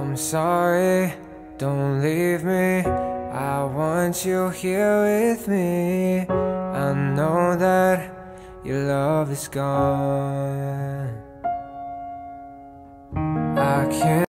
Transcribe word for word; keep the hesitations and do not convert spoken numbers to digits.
I'm sorry, don't leave me. I want you here with me. I know that your love is gone. I can't